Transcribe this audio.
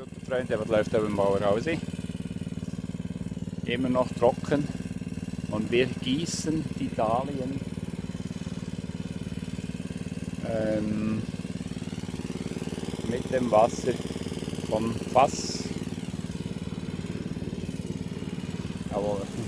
gute Freunde, was läuft beim Bauer raus? Immer noch trocken und wir gießen die Dahlien mit dem Wasser vom Fass. Aber